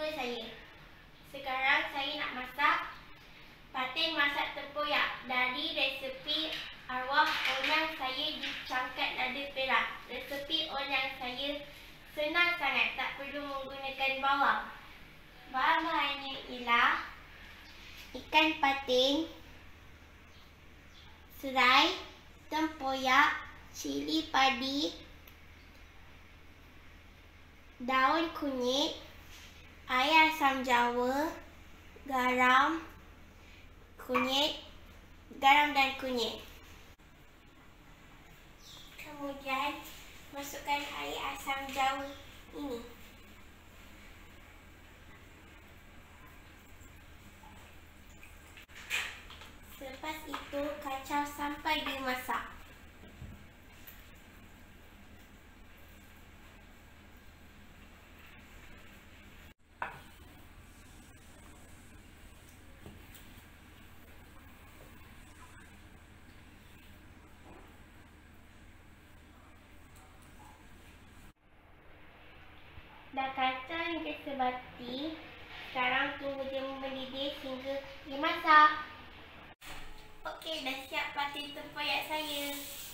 kedua saya. Sekarang saya nak masak patin masak tempoyak dari resepi arwah onyang saya di Cangkat Nada Perak. Resepi onyang saya senang sangat, tak perlu menggunakan bawang. Bahan-bahannya ialah ikan patin, serai, tempoyak, cili padi, daun kunyit, air asam jawa, garam dan kunyit. Kemudian masukkan air asam jawa ini. Selepas itu kacau sampai dia masak. Dah kacang hingga sebati. Sekarang tunggu dia mendidih hingga dia masak. Okey, dah siap patin tempoyak saya.